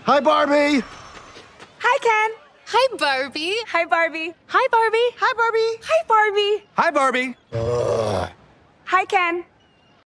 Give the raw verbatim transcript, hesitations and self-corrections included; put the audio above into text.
Hi, Barbie. Hi, Ken. Hi, Barbie. Hi, Barbie. Hi, Barbie. Hi, Barbie. Hi, Barbie. Hi, Barbie. Hi, Ken.